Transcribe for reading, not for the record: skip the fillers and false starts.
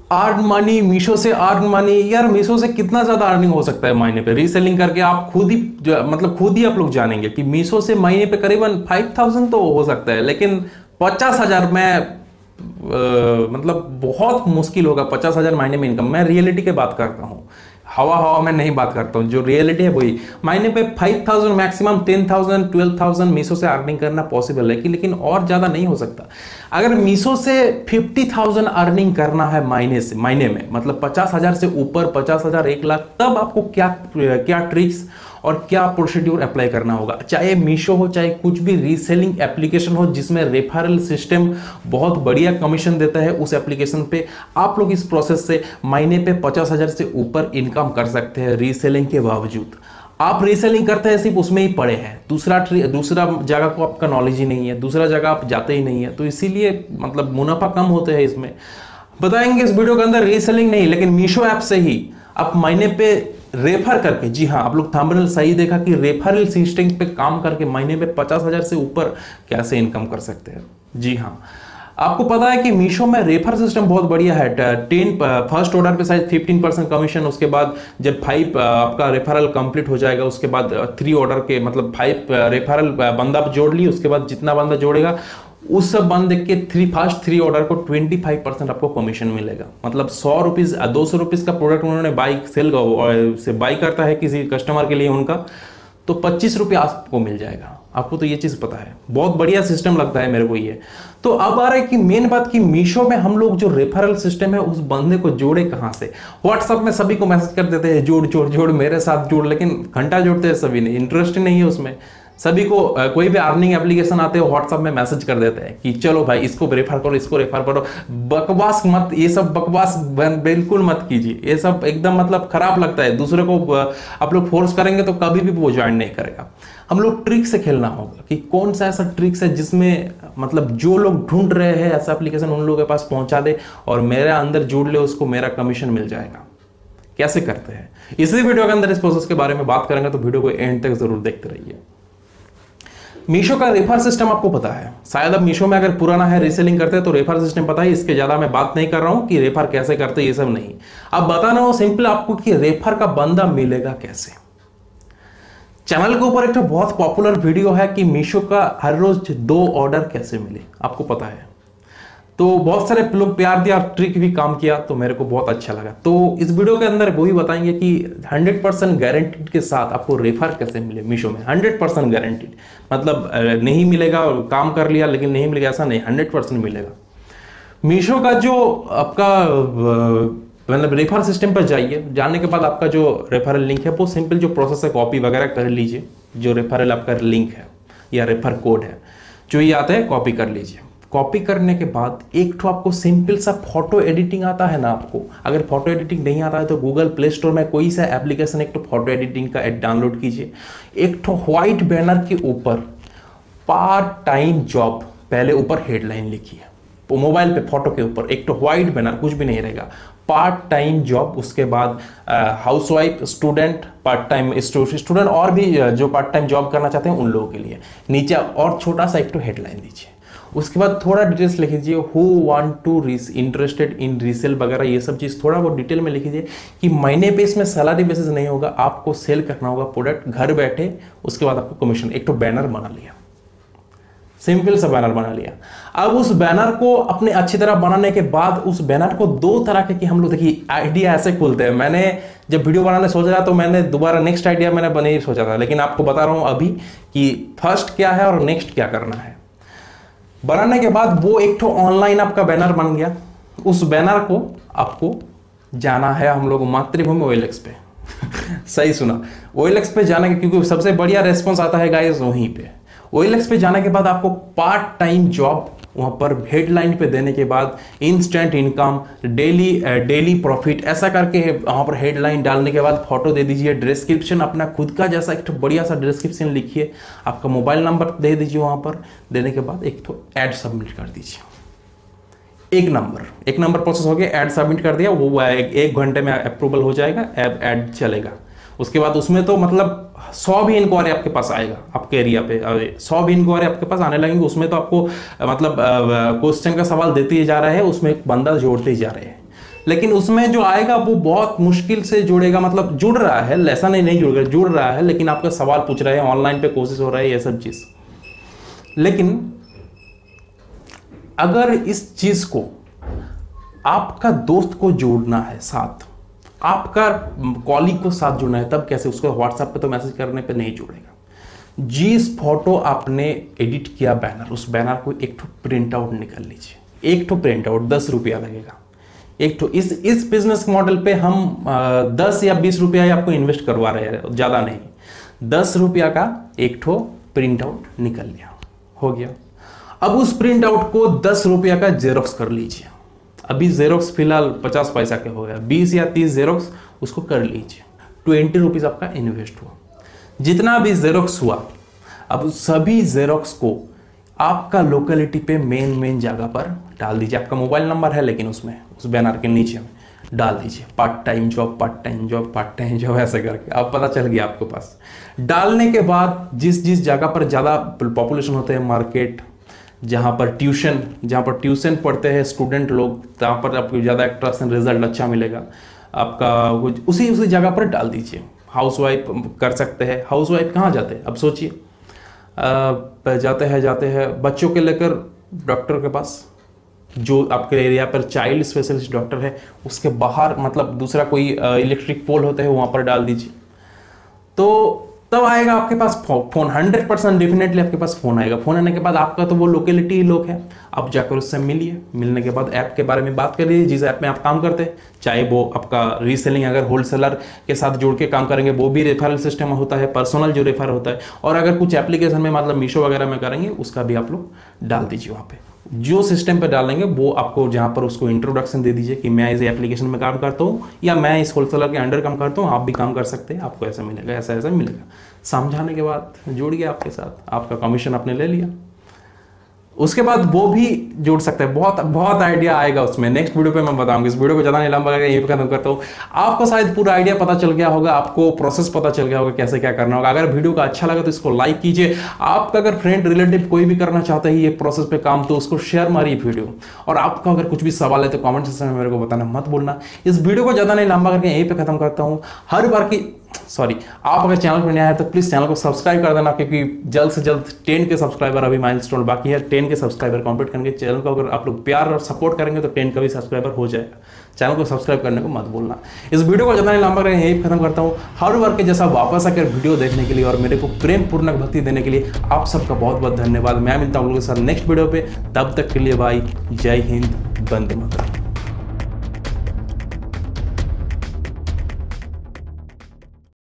Earn money, Meesho से earn money. यार मीशो से कितना ज्यादा अर्निंग हो सकता है महीने पे रीसेलिंग करके? आप खुद ही मतलब खुद ही आप लोग जानेंगे कि मीशो से महीने पे करीबन 5000 तो हो सकता है, लेकिन 50,000 में मतलब बहुत मुश्किल होगा। 50,000 महीने में इनकम, मैं रियलिटी की बात करता हूँ, हवा हवा में नहीं बात करता हूँ, जो रियलिटी है वही। महीने पे 5000 मैक्सिमम 10,000 12,000 मीशो से अर्निंग करना पॉसिबल है कि, लेकिन और ज्यादा नहीं हो सकता। अगर मीशो से 50,000 अर्निंग करना है महीने में मतलब 50,000 से ऊपर, 50,000 1 लाख, तब आपको क्या क्या ट्रिक्स और क्या प्रोसीड्यूर अप्लाई करना होगा। चाहे मीशो हो, चाहे कुछ भी रीसेलिंग एप्लीकेशन हो जिसमें रेफरल सिस्टम बहुत बढ़िया कमीशन देता है, उस एप्लीकेशन पे आप लोग इस प्रोसेस से महीने पे 50,000 से ऊपर इनकम कर सकते हैं रीसेलिंग के बावजूद। आप रीसेलिंग करते हैं सिर्फ उसमें ही पड़े हैं, दूसरा जगह को आपका नॉलेज ही नहीं है, दूसरा जगह आप जाते ही नहीं है, तो इसीलिए मतलब मुनाफा कम होते हैं इसमें। बताएंगे इस वीडियो के अंदर रीसेलिंग नहीं, लेकिन मीशो ऐप से ही आप महीने पे रेफर करके, जी हाँ, आप लोग थंबनेल सही देखा कि रेफरल सिस्टम पे काम करके महीने में 50,000 से ऊपर कैसे इनकम कर सकते हैं। जी हाँ, आपको पता है कि मीशो में रेफर सिस्टम बहुत बढ़िया है। 10 फर्स्ट ऑर्डर पे शायद 15% कमीशन, उसके बाद जब 5 आपका रेफरल कंप्लीट हो जाएगा, उसके बाद 3 ऑर्डर के मतलब 5 रेफरल बंदा जोड़ ली, उसके बाद जितना बंदा जोड़ेगा उस सब बंदे के फर्स्ट 3 ऑर्डर को 25% आपको कमीशन मिलेगा। मतलब 100 रुपीज 200 रुपीज का प्रोडक्ट उन्होंने बाई करता है किसी कस्टमर के लिए उनका, तो 25 रुपये आपको मिल जाएगा। आपको तो ये चीज पता है, बहुत बढ़िया सिस्टम लगता है मेरे को ये। तो अब आ रहा है कि मेन बात कि मीशो में हम लोग जो रेफरल सिस्टम है उस बंदे को जोड़े कहां से। व्हाट्सएप में सभी को मैसेज कर देते हैं जोड़ जोड़ जोड़, मेरे साथ जोड़, लेकिन घंटा जोड़ते हैं सभी ने, इंटरेस्ट नहीं है उसमें। सभी को कोई भी अर्निंग एप्लीकेशन आते हो व्हाट्सएप में मैसेज कर देते हैं कि चलो भाई इसको रेफर करो, इसको रेफर करो। बकवास मत, ये सब बकवास बिल्कुल मत कीजिए, ये सब एकदम मतलब खराब लगता है। दूसरे को आप लोग फोर्स करेंगे तो कभी भी वो ज्वाइन नहीं करेगा। हम लोग ट्रिक से खेलना होगा कि कौन सा ऐसा ट्रिक्स है जिसमें मतलब जो लोग ढूंढ रहे हैं ऐसा एप्लीकेशन उन लोगों के पास पहुंचा दे और मेरे अंदर जोड़ ले, उसको मेरा कमीशन मिल जाएगा। कैसे करते हैं इसी वीडियो के अंदर इस प्रोसेस के बारे में बात करेंगे, तो वीडियो को एंड तक जरूर देखते रहिए। मीशो का रेफर सिस्टम आपको पता है, शायद अब मीशो में अगर पुराना है रीसेलिंग करते हैं तो रेफर सिस्टम पता है, इसके ज्यादा मैं बात नहीं कर रहा हूं कि रेफर कैसे करते हैं, ये सब नहीं। अब बता रहा हूं सिंपल आपको कि रेफर का बंदा मिलेगा कैसे। चैनल के ऊपर एक तो बहुत पॉपुलर वीडियो है कि मीशो का हर रोज 2 ऑर्डर कैसे मिले, आपको पता है। तो बहुत सारे लोग प्यार दिया, ट्रिक भी काम किया, तो मेरे को बहुत अच्छा लगा। तो इस वीडियो के अंदर वही बताएंगे कि 100% गारंटीड के साथ आपको रेफर कैसे मिले मीशो में। 100% गारंटीड मतलब नहीं मिलेगा, काम कर लिया लेकिन नहीं मिलेगा ऐसा नहीं, 100% मिलेगा। मीशो का जो आपका मतलब रेफर सिस्टम पर जाइए, जाने के बाद आपका जो रेफरल लिंक है वो सिंपल जो प्रोसेस है कॉपी वगैरह कर लीजिए। जो रेफरल आपका लिंक है या रेफर कोड है जो ये आता है कॉपी कर लीजिए। कॉपी करने के बाद एक तो आपको सिंपल सा फोटो एडिटिंग आता है ना, आपको अगर फोटो एडिटिंग नहीं आता है तो गूगल प्ले स्टोर में कोई सा एप्लीकेशन एक तो फोटो एडिटिंग का डाउनलोड कीजिए। एक तो व्हाइट बैनर के ऊपर पार्ट टाइम जॉब पहले ऊपर हेडलाइन लिखिए, तो मोबाइल पे फोटो के ऊपर एक तो व्हाइट बैनर, कुछ भी नहीं रहेगा, पार्ट टाइम जॉब। उसके बाद housewife, student, part time student और भी जो पार्ट टाइम जॉब करना चाहते हैं उन लोगों के लिए नीचे और छोटा सा एक तो हेडलाइन दीजिए। उसके बाद थोड़ा डिटेल्स लिख लीजिए, who want to interested in resale वगैरह, ये सब चीज़ थोड़ा वो डिटेल में लिख लीजिए कि महीने पे इसमें सैलरी बेसिस नहीं होगा, आपको सेल करना होगा प्रोडक्ट घर बैठे। उसके बाद आपको कमीशन। एक तो बैनर बना लिया, सिंपल सा बैनर बना लिया। अब उस बैनर को अपने अच्छी तरह बनाने के बाद उस बैनर को 2 तरह के कि हम लोग देखिए आइडिया ऐसे खुलते हैं। मैंने जब वीडियो बनाने सोच रहा तो मैंने दोबारा नेक्स्ट आइडिया मैंने बने सोचा था, लेकिन आपको बता रहा हूं अभी कि फर्स्ट क्या है और नेक्स्ट क्या करना है। बनाने के बाद वो एक तो ऑनलाइन आपका बैनर बन गया। उस बैनर को आपको जाना है हम लोग मातृभूमि OLX पे सही सुना, OLX पे जाने के, क्योंकि सबसे बढ़िया रेस्पॉन्स आता है गाइस वहीं पे। OLX पे जाने के बाद आपको पार्ट टाइम जॉब वहां पर हेडलाइन पे देने के बाद इंस्टेंट इनकम, डेली प्रॉफिट ऐसा करके वहां पर हेडलाइन डालने के बाद फोटो दे दीजिए। डिस्क्रिप्शन अपना खुद का जैसा एक तो बढ़िया सा डिस्क्रिप्शन लिखिए, आपका मोबाइल नंबर दे दीजिए वहां पर। देने के बाद एक तो ऐड सबमिट कर दीजिए। एक नंबर प्रोसेस हो गया, ऐड सबमिट कर दिया, वो 1 घंटे में अप्रूवल हो जाएगा, ऐड चलेगा। उसके बाद उसमें तो मतलब 100 भी इंक्वायरी आपके पास आएगा, आपके एरिया पे 100 भी इंक्वायरी आपके पास आने लगेंगे। उसमें तो आपको मतलब क्वेश्चन का सवाल देते ही जा रहे हैं, उसमें एक बंदा जोड़ते ही जा रहे हैं। लेकिन उसमें जो आएगा वो बहुत मुश्किल से जुड़ेगा, मतलब जुड़ रहा है, ऐसा नहीं जुड़ रहा, जुड़ रहा है, लेकिन आपका सवाल पूछ रहे हैं, ऑनलाइन पे कोशिश हो रहा है, ये सब चीज। लेकिन अगर इस चीज को आपका दोस्त को जोड़ना है साथ, आपका कॉलीग को साथ जुड़ना है, तब कैसे? उसको व्हाट्सएप पे तो मैसेज करने पे नहीं जुड़ेगा। जिस फोटो आपने एडिट किया बैनर, उस बैनर को एक ठो प्रिंट आउट निकाल लीजिए। एक ठो प्रिंट आउट 10 रुपया लगेगा एक ठो। इस बिजनेस मॉडल पे हम 10 या 20 रुपया आपको इन्वेस्ट करवा रहे हैं, ज़्यादा नहीं। 10 रुपया का एक ठो प्रिंट आउट निकल लिया, हो गया। अब उस प्रिंट आउट को 10 रुपया का जेरोक्स कर लीजिए। अभी जेरोक्स फिलहाल 50 पैसा के हो गया, 20 या 30 जेरोक्स उसको कर लीजिए। 20 रुपीज़ आपका इन्वेस्ट हुआ। जितना भी जेरोक्स हुआ, अब सभी जेरोक्स को आपका लोकेलिटी पे मेन जगह पर डाल दीजिए। आपका मोबाइल नंबर है, लेकिन उसमें उस बैनर के नीचे में डाल दीजिए part time job, part time job, part time job, ऐसे करके अब पता चल गया आपके पास। डालने के बाद जिस जगह पर ज़्यादा पॉपुलेशन होते हैं, मार्केट, जहाँ पर ट्यूशन पढ़ते हैं स्टूडेंट लोग, जहाँ पर आपको ज़्यादा अट्रैक्शन, रिजल्ट अच्छा मिलेगा आपका, उसी जगह पर डाल दीजिए। हाउसवाइफ कर सकते हैं। हाउसवाइफ कहाँ जाते हैं? अब सोचिए, जाते हैं बच्चों के लेकर डॉक्टर के पास, जो आपके एरिया पर चाइल्ड स्पेशलिस्ट डॉक्टर है, उसके बाहर मतलब दूसरा कोई इलेक्ट्रिक पोल होता है, वहाँ पर डाल दीजिए। तो तब आएगा आपके पास फोन, 100% डेफिनेटली आपके पास फोन आएगा। फोन आने के बाद आपका तो वो लोकेलिटी लोग है, आप जाकर उससे मिलिए। मिलने के बाद ऐप के बारे में बात कर लीजिए, जिस ऐप में आप काम करते हैं, चाहे वो आपका रीसेलिंग, अगर होलसेलर के साथ जुड़ के काम करेंगे वो भी रेफरल सिस्टम होता है, पर्सनल जो रेफर होता है। और अगर कुछ एप्लीकेशन में मतलब मीशो वगैरह में करेंगे, उसका भी आप लोग डाल दीजिए। वहाँ पे जो सिस्टम पे डालेंगे वो आपको, जहाँ पर उसको इंट्रोडक्शन दे दीजिए कि मैं इस एप्लीकेशन में काम करता हूँ या मैं इस होलसेलर के अंडर काम करता हूँ, आप भी काम कर सकते हैं, आपको ऐसा मिलेगा, ऐसा मिलेगा। समझाने के बाद जुड़ गया आपके साथ, आपका कमीशन आपने ले लिया। उसके बाद वो भी जुड़ सकते हैं। बहुत आइडिया आएगा उसमें, नेक्स्ट वीडियो पे मैं बताऊंगा। इस वीडियो को ज़्यादा नहीं लंबा करके यहीं पे खत्म करता हूँ। आपको शायद पूरा आइडिया पता चल गया होगा, आपको प्रोसेस पता चल गया होगा कैसे क्या करना होगा। अगर वीडियो का अच्छा लगा तो इसको लाइक कीजिए। आपका अगर फ्रेंड रिलेटिव कोई भी करना चाहता है ये प्रोसेस पे काम, तो उसको शेयर मारिए वीडियो। और आपका अगर कुछ भी सवाल है तो कॉमेंट सेक्शन में मेरे को बताना मत भूलना। इस वीडियो को ज़्यादा नहीं लंबा करके यहीं पर खत्म करता हूँ। आप अगर चैनल पर नया है तो प्लीज चैनल को सब्सक्राइब कर देना, क्योंकि जल्द से जल्द 10 के सब्सक्राइबर अभी माइलस्टोन बाकी है। 10 के सब्सक्राइबर कंप्लीट करेंगे। चैनल को अगर आप लोग प्यार और सपोर्ट करेंगे तो 10 का भी सब्सक्राइबर हो जाएगा। चैनल को सब्सक्राइब करने को मत भूलना। इस वीडियो को ज़्यादा नहीं लंबा करेंगे, यही खत्म करता हूँ। हर बार के जैसा वापस आकर वीडियो देखने के लिए और मेरे को प्रेम पूर्णक भक्ति देने के लिए आप सबका बहुत बहुत धन्यवाद। मैं मिलता हूँ लोगों के साथ नेक्स्ट वीडियो पे, तब तक के लिए भाई, जय हिंद, वंदे मातरम।